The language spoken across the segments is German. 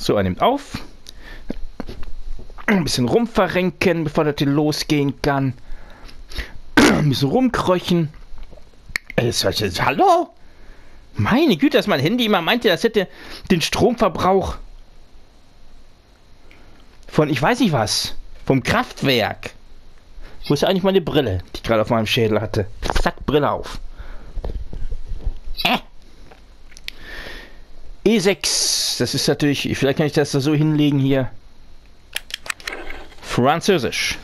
So, er nimmt auf. Ein bisschen rumverrenken, bevor das hier losgehen kann. Ein bisschen rumkröchen. Hallo? Meine Güte, dass mein Handy immer meinte, das hätte den Stromverbrauch von, ich weiß nicht was, vom Kraftwerk. Wo ist eigentlich meine Brille, die ich gerade auf meinem Schädel hatte? Zack, Brille auf. E6, das ist natürlich, vielleicht kann ich das da so hinlegen hier. Französisch.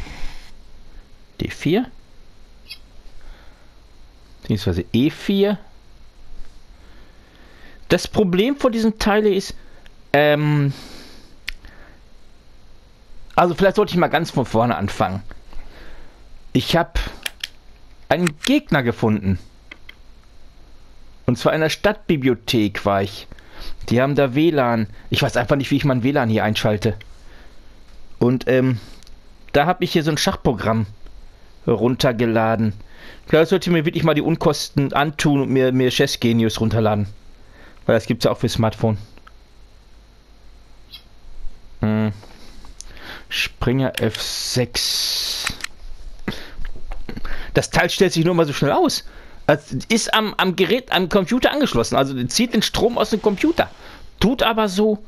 D4. Beziehungsweise E4. Das Problem vor diesen Teilen ist, also vielleicht sollte ich mal ganz von vorne anfangen. Ich habe einen Gegner gefunden. Und zwar in der Stadtbibliothek war ich. Die haben da WLAN. Ich weiß einfach nicht, wie ich mein WLAN hier einschalte. Und da habe ich hier so ein Schachprogramm runtergeladen. Klar, sollte ich mir wirklich mal die Unkosten antun und mir Chess Genius runterladen. Weil das gibt es ja auch für Smartphone. Springer F6. Das Teil stellt sich nur mal so schnell aus. Es ist am Gerät, am Computer angeschlossen. Also zieht den Strom aus dem Computer. Tut aber so,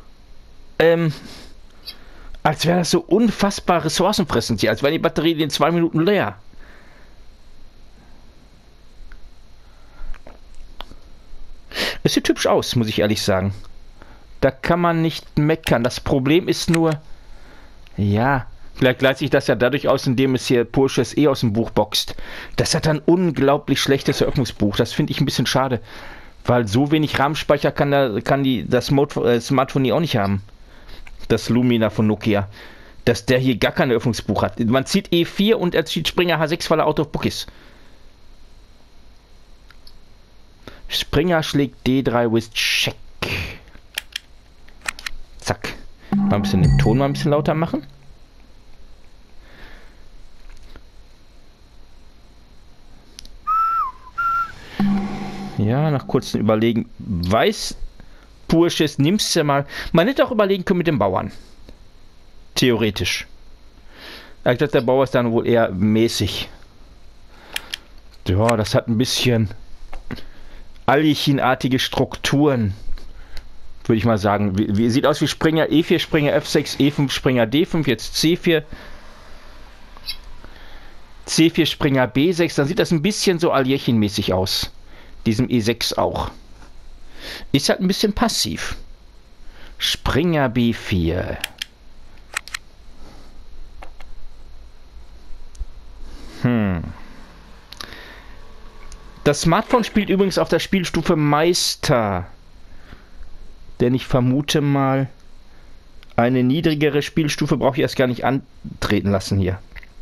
als wäre das so unfassbar ressourcenfressend hier. Als wäre die Batterie in 2 Minuten leer. Es sieht hübsch aus, muss ich ehrlich sagen. Da kann man nicht meckern. Das Problem ist nur, ja, vielleicht gleicht sich das ja dadurch aus, indem es hier Porsches aus dem Buch boxt. Das hat ein unglaublich schlechtes Eröffnungsbuch. Das finde ich ein bisschen schade. Weil so wenig RAM-Speicher kann das Smartphone hier auch nicht haben. Das Lumina von Nokia. Dass der hier gar kein Eröffnungsbuch hat. Man zieht E4 und er zieht Springer H6, weil er out of book ist. Springer schlägt D3 with Check. Zack. Mal ein bisschen den Ton mal ein bisschen lauter machen. Ja, nach kurzem Überlegen. Weiß Porsches, nimmst du mal. Man hätte auch überlegen können mit dem Bauern. Theoretisch. Ich glaube, der Bauer ist dann wohl eher mäßig. Ja, das hat ein bisschen Allichenartige Strukturen, würde ich mal sagen. Sieht aus wie Springer E4, Springer F6, E5, Springer D5, jetzt C4. C4, Springer B6, dann sieht das ein bisschen so Allichenmäßig aus. Diesem E6 auch. Ist halt ein bisschen passiv. Springer B4. Das Smartphone spielt übrigens auf der Spielstufe Meister. Denn ich vermute mal, eine niedrigere Spielstufe brauche ich erst gar nicht antreten lassen hier.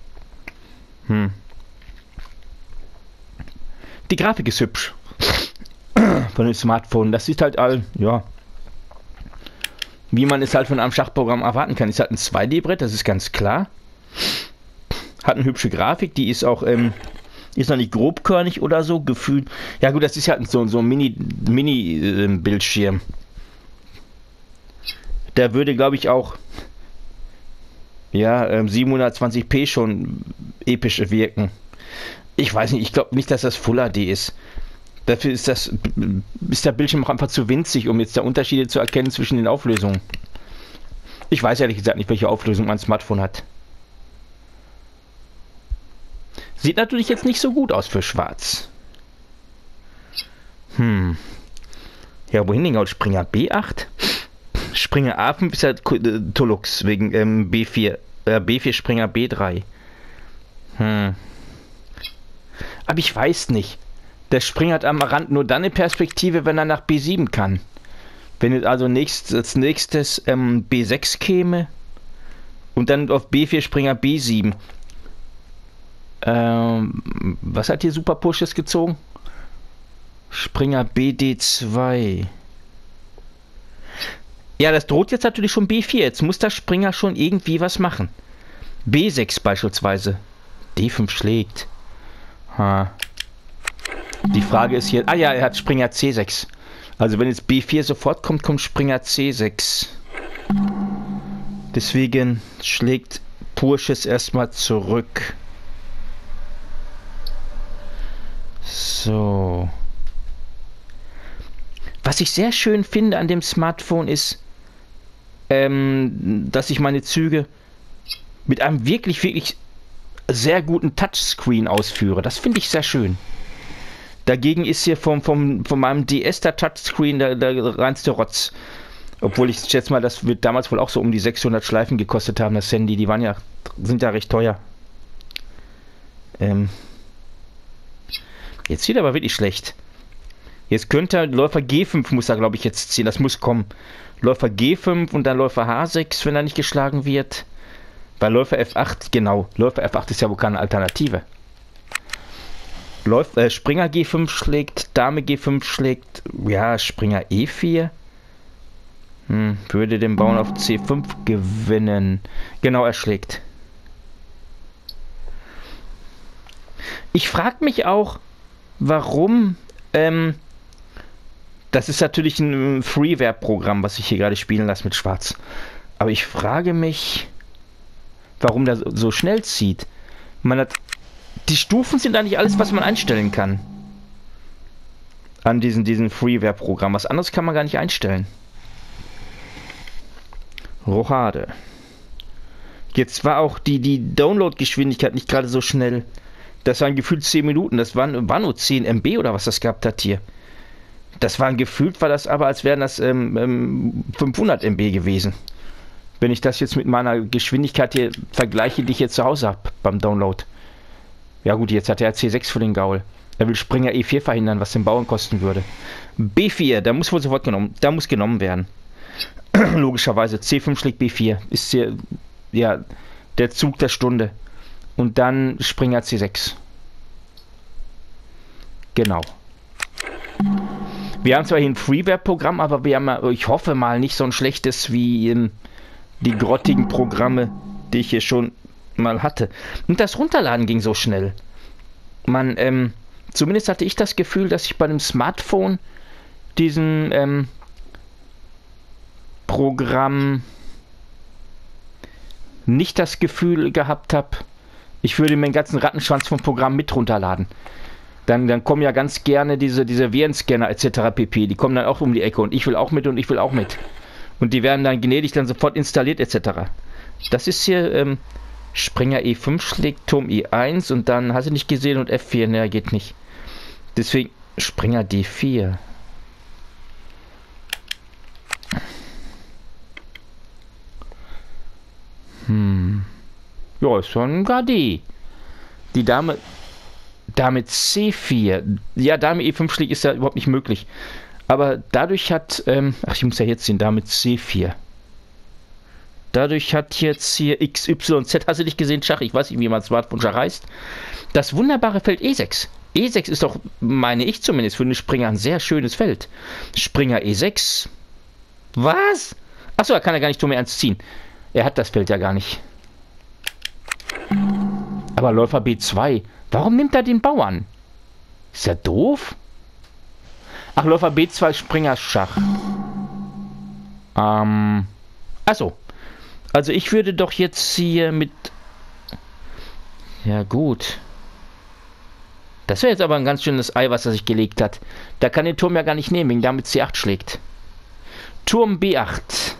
Die Grafik ist hübsch. Von dem Smartphone. Das sieht halt ja, wie man es halt von einem Schachprogramm erwarten kann. Ist halt ein 2D-Brett, das ist ganz klar. Hat eine hübsche Grafik, die ist auch, ist noch nicht grobkörnig oder so, gefühlt. Ja gut, das ist halt so ein Mini-Bildschirm. Der würde, glaube ich, auch, ja, 720p schon episch wirken. Ich weiß nicht, ich glaube nicht, dass das Full HD ist. Dafür ist der Bildschirm auch einfach zu winzig, um jetzt da Unterschiede zu erkennen zwischen den Auflösungen. Ich weiß ehrlich gesagt nicht, welche Auflösung mein Smartphone hat. Sieht natürlich jetzt nicht so gut aus für schwarz. Ja, wohin denn? Springer B8? Springer A5 ist ja Tolux wegen B4. B4 Springer B3. Aber ich weiß nicht. Der Springer hat am Rand nur dann eine Perspektive, wenn er nach B7 kann. Wenn jetzt also als nächstes B6 käme und dann auf B4 Springer B7. Was hat hier Super Porsches gezogen? Springer BD2. Ja, das droht jetzt natürlich schon B4. Jetzt muss der Springer schon irgendwie was machen. B6 beispielsweise. D5 schlägt. Die Frage ist hier... Ah ja, er hat Springer C6. Also wenn jetzt B4 sofort kommt, kommt Springer C6. Deswegen schlägt Purchase erstmal zurück. So. Was ich sehr schön finde an dem Smartphone ist, dass ich meine Züge mit einem wirklich, wirklich sehr guten Touchscreen ausführe. Das finde ich sehr schön. Dagegen ist hier von meinem DS der Touchscreen der reinste Rotz. Obwohl ich schätze mal, das wird damals wohl auch so um die 600 Schleifen gekostet haben, das Handy. Die sind ja recht teuer. Jetzt sieht er aber wirklich schlecht. Jetzt könnte er, Läufer G5 muss er, glaube ich, jetzt ziehen. Das muss kommen. Läufer G5 und dann Läufer H6, wenn er nicht geschlagen wird. Bei Läufer F8, genau. Läufer F8 ist ja wohl keine Alternative. Springer G5 schlägt, Dame G5 schlägt, ja, Springer E4. Würde den Bauern auf C5 gewinnen. Genau, er schlägt. Ich frage mich auch, warum, das ist natürlich ein Freeware-Programm, was ich hier gerade spielen lasse mit Schwarz. Aber ich frage mich, warum der so schnell zieht. Die Stufen sind eigentlich alles, was man einstellen kann. An diesen Freeware-Programm. Was anderes kann man gar nicht einstellen. Rochade. Jetzt war auch die Download-Geschwindigkeit nicht gerade so schnell. Das waren gefühlt 10 Minuten. Das war nur 10 MB oder was das gehabt hat hier. Gefühlt war das aber, als wären das 500 MB gewesen. Wenn ich das jetzt mit meiner Geschwindigkeit hier vergleiche, die ich jetzt zu Hause habe beim Download. Ja gut, jetzt hat er C6 für den Gaul. Er will Springer E4 verhindern, was den Bauern kosten würde. B4, da muss wohl sofort genommen werden. Logischerweise. C5 schlägt B4. Ist hier, ja, der Zug der Stunde. Und dann Springer C6. Genau. Wir haben zwar hier ein Freeware-Programm, aber wir haben, ich hoffe mal, nicht so ein schlechtes wie die grottigen Programme, die ich hier schon mal hatte. Und das Runterladen ging so schnell. Zumindest hatte ich das Gefühl, dass ich bei dem Smartphone diesen Programm nicht das Gefühl gehabt habe, ich würde mir den ganzen Rattenschwanz vom Programm mit runterladen. Dann kommen ja ganz gerne diese Virenscanner etc. pp. Die kommen dann auch um die Ecke und ich will auch mit und ich will auch mit. Und die werden dann gnädig dann sofort installiert etc. Das ist hier Springer E5 schlägt Turm E1 und dann hast du nicht gesehen und F4, ne, geht nicht. Deswegen Springer D4. Ja, ist schon Gardé. Die Dame C4. Ja, Dame E5 schlägt ist ja überhaupt nicht möglich. Aber dadurch hat, ich muss ja jetzt sehen, Dame C4. Dadurch hat jetzt hier XYZ, hast du nicht gesehen, Schach, ich weiß nicht, wie man Smartphone Schach heißt. Das wunderbare Feld E6. E6 ist doch, meine ich zumindest, für einen Springer ein sehr schönes Feld. Springer E6. Was? Achso, er kann ja gar nicht Turm E1 ziehen. Er hat das Feld ja gar nicht. Aber Läufer B2. Warum nimmt er den Bauern? Ist er doof? Ach, Läufer B2 Springer Schach. Achso. Also ich würde doch jetzt hier mit... Ja gut. Das wäre jetzt aber ein ganz schönes Ei, was er sich gelegt hat. Da kann den Turm ja gar nicht nehmen, wegen damit C8 schlägt. Turm B8.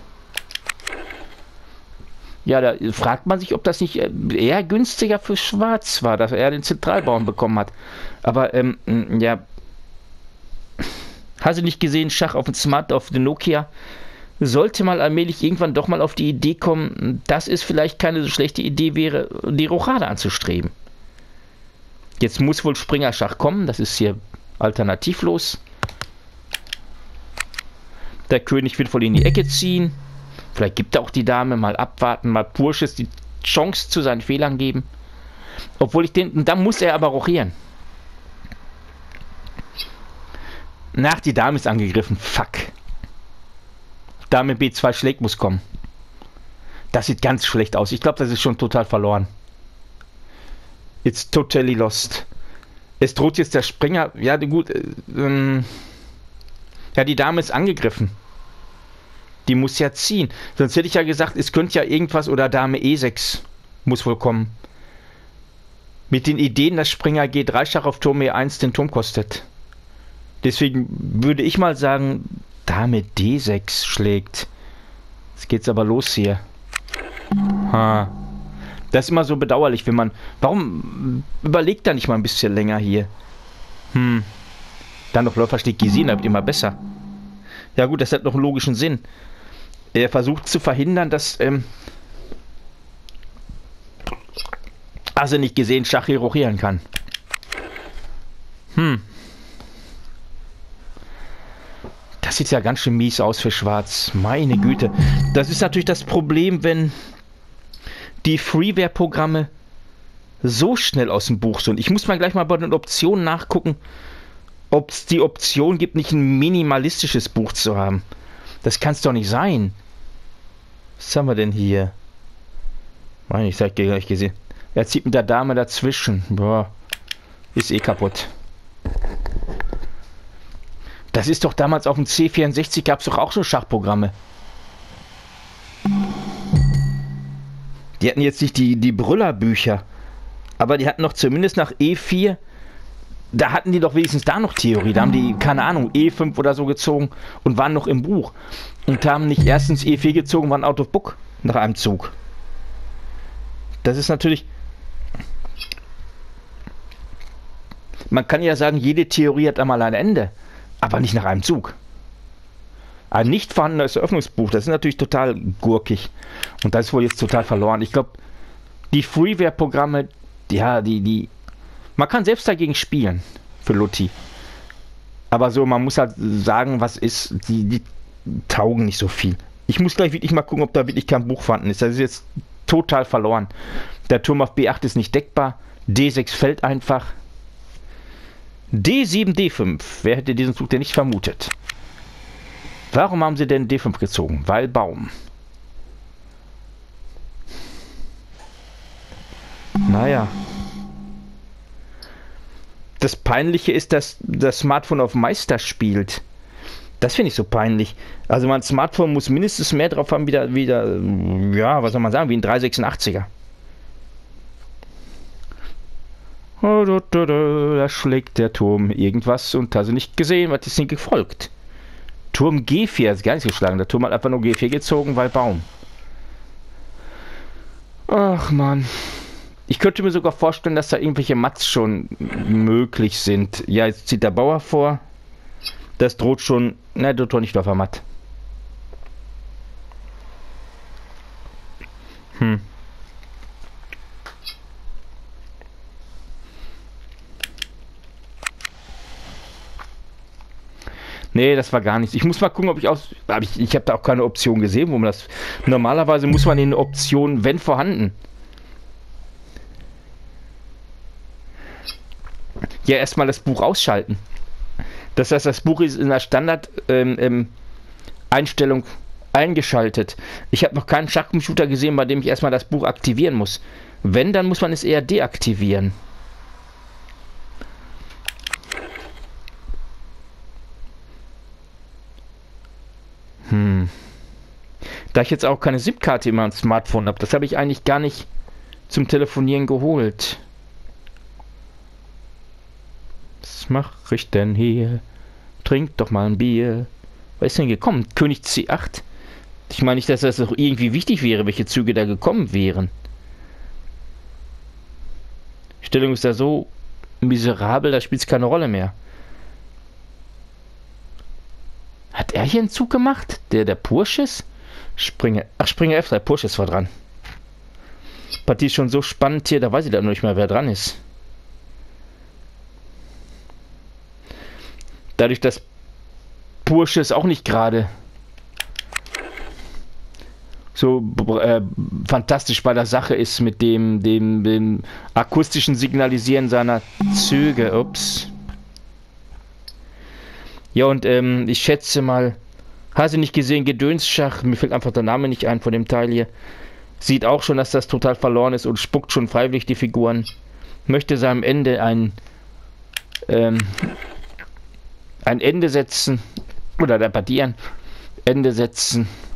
Ja, da fragt man sich, ob das nicht eher günstiger für Schwarz war, dass er den Zentralbauern bekommen hat. Aber, ja. Hast du nicht gesehen, Schach auf dem Smart, auf dem Nokia? Sollte mal allmählich irgendwann doch mal auf die Idee kommen, dass es vielleicht keine so schlechte Idee wäre, die Rochade anzustreben. Jetzt muss wohl Springer Schach kommen, das ist hier alternativlos. Der König wird wohl in die Ecke ziehen. Vielleicht gibt er auch die Dame, mal abwarten, mal Purchase die Chance zu seinen Fehlern geben. Obwohl da muss er aber rochieren. Nach, die Dame ist angegriffen, fuck. Dame B2 schlägt, muss kommen. Das sieht ganz schlecht aus. Ich glaube, das ist schon total verloren. It's totally lost. Es droht jetzt der Springer. Ja, gut. Ja, die Dame ist angegriffen. Die muss ja ziehen. Sonst hätte ich ja gesagt, es könnte ja irgendwas oder Dame E6 muss wohl kommen. Mit den Ideen, dass Springer G3 Schach auf Turm E1 den Turm kostet. Deswegen würde ich mal sagen, Dame D6 schlägt. Jetzt geht's aber los hier. Ha. Das ist immer so bedauerlich, wenn man... Warum überlegt er nicht mal ein bisschen länger hier? Dann noch Läufer schlägt G7, da wird immer besser. Ja gut, das hat noch einen logischen Sinn. Er versucht zu verhindern, dass... also nicht gesehen, Schach hier rochieren kann. Das sieht ja ganz schön mies aus für Schwarz. Meine Güte. Das ist natürlich das Problem, wenn die Freeware-Programme so schnell aus dem Buch sind. Ich muss mal gleich mal bei den Optionen nachgucken, ob es die Option gibt, nicht ein minimalistisches Buch zu haben. Das kann es doch nicht sein. Was haben wir denn hier? Meine ich, habe gar nicht gesehen. Er zieht mit der Dame dazwischen. Boah, ist eh kaputt. Das ist doch damals auf dem C64, gab es doch auch so Schachprogramme. Die hatten jetzt nicht die Brüllerbücher, aber die hatten noch zumindest nach E4, da hatten die doch wenigstens da noch Theorie. Da haben die, keine Ahnung, E5 oder so gezogen und waren noch im Buch. Und haben nicht erstens E4 gezogen, waren out of book nach einem Zug. Das ist natürlich... Man kann ja sagen, jede Theorie hat einmal ein Ende, aber nicht nach einem Zug. Ein nicht vorhandenes Eröffnungsbuch, das ist natürlich total gurkig. Und das ist wohl jetzt total verloren. Ich glaube, die Freeware-Programme, ja, man kann selbst dagegen spielen, für Lutti. Aber so, man muss halt sagen, was ist, die taugen nicht so viel. Ich muss gleich wirklich mal gucken, ob da wirklich kein Buch vorhanden ist. Das ist jetzt total verloren. Der Turm auf B8 ist nicht deckbar. D6 fällt einfach. D7, D5. Wer hätte diesen Zug denn nicht vermutet? Warum haben sie denn D5 gezogen? Weil Baum. Naja. Das Peinliche ist, dass das Smartphone auf Meister spielt. Das finde ich so peinlich. Also mein Smartphone muss mindestens mehr drauf haben, wieder, ja, was soll man sagen, wie ein 386er. Da schlägt der Turm irgendwas und hast du nicht gesehen, was ist denn gefolgt? Turm G4 ist gar nicht geschlagen. Der Turm hat einfach nur G4 gezogen, weil Baum. Ach man. Ich könnte mir sogar vorstellen, dass da irgendwelche Mats schon möglich sind. Ja, jetzt zieht der Bauer vor. Das droht schon... Ne, das droht nicht auf der Matt. Nee, das war gar nichts. Ich muss mal gucken, ob ich aus... Ich habe da auch keine Option gesehen, wo man das... Normalerweise muss man in Optionen, wenn vorhanden. Ja, erstmal das Buch ausschalten. Das heißt, das Buch ist in der Standard-Einstellung eingeschaltet. Ich habe noch keinen Schachcomputer gesehen, bei dem ich erstmal das Buch aktivieren muss. Wenn, dann muss man es eher deaktivieren. Da ich jetzt auch keine SIM-Karte in meinem Smartphone habe, das habe ich eigentlich gar nicht zum Telefonieren geholt. Was mache ich denn hier? Trink doch mal ein Bier. Was ist denn gekommen? König C8? Ich meine nicht, dass das auch irgendwie wichtig wäre, welche Züge da gekommen wären. Die Stellung ist da so miserabel, da spielt es keine Rolle mehr. Hat er hier einen Zug gemacht? Der Purchas? Springer F3, Purchas war dran. Die Partie ist schon so spannend hier, da weiß ich dann noch nicht mehr, wer dran ist. Dadurch, dass Purchas auch nicht gerade so fantastisch bei der Sache ist mit dem akustischen Signalisieren seiner Züge. Ups. Ja, und ich schätze mal, hast du nicht gesehen, Gedönsschach, mir fällt einfach der Name nicht ein von dem Teil hier, sieht auch schon, dass das total verloren ist und spuckt schon freiwillig die Figuren. Möchte seinem Ende ein Ende setzen, oder der Partie ein Ende setzen.